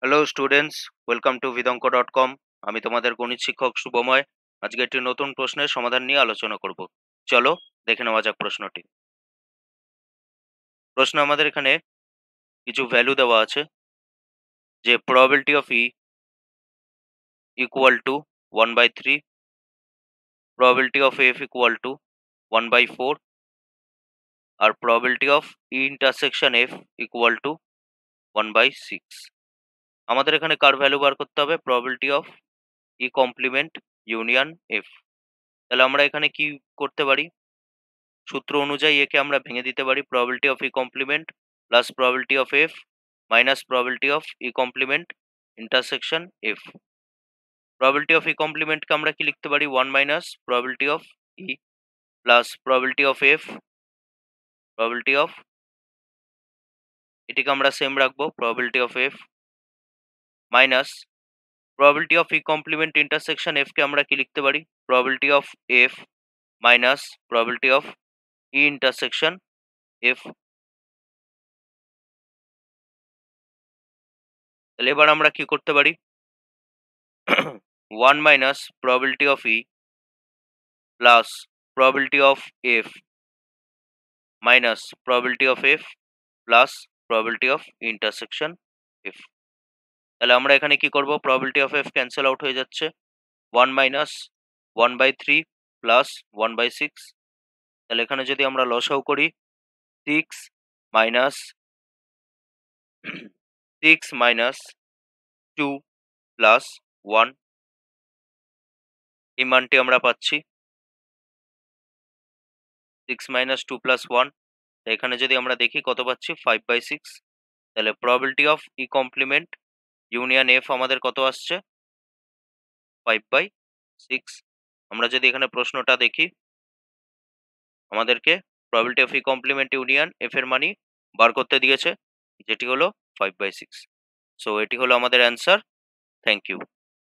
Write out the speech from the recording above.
Hello students, welcome to vidanko.com। আমি তোমাদের গণিত শিক্ষক শুভময়। আজকে একটি নতুন প্রশ্নের সমাধান নিয়ে আলোচনা করব। চলো দেখে নেওয়া যাক প্রশ্নটি। প্রশ্ন আমাদের এখানে কিছু ভ্যালু দেওয়া আছে, যে probability of E equal to 1/3, probability of F equal to 1/4, আর probability of E intersection F equal to 1/6। আমাদের এখানে কার ভ্যালু বার করতে হবে? probability of E complement union F. তাহলে আমরা এখানে কি করতে পারি? সূত্র অনুযায়ী একে আমরা ভেঙে দিতে পারি, probability of E complement plus probability of F minus probability of E complement intersection F. Probability of E কমপ্লিমেন্টকে আমরা কি লিখতে পারি? 1 - probability of E plus probability of F, probability of, এটিকে আমরা সেম রাখবো, probability of F minus probability of E complement intersection F কে আমরা কি লিখতে পারি? Probability of F minus probability of E intersection F. তাহলে এবার আমরা কি করতে পারি? 1 - probability of E plus probability of F minus probability of F plus probability of intersection F। তাহলে আমরা এখানে কি করব? probability of F cancel out হয়ে যাচ্ছে, 1 - 1/3 প্লাস 1/6। তাহলে এখানে যদি আমরা লসাগু করি, 6 minus 6 minus 2 plus 1, এই মানটি আমরা পাচ্ছি 6 - 2 plus 1। এখানে যদি আমরা দেখি কত পাচ্ছি, 5/6। তাহলে probability of E complement union F আমাদের কত আসছে? 5/6। আমরা যদি এখানে প্রশ্নটা দেখি, আমাদেরকে probability of E complement union F এর মানই বার করতে দিয়েছে, যেটি হলো 5/6। সো এটি হলো আমাদের অ্যান্সার। Thank you.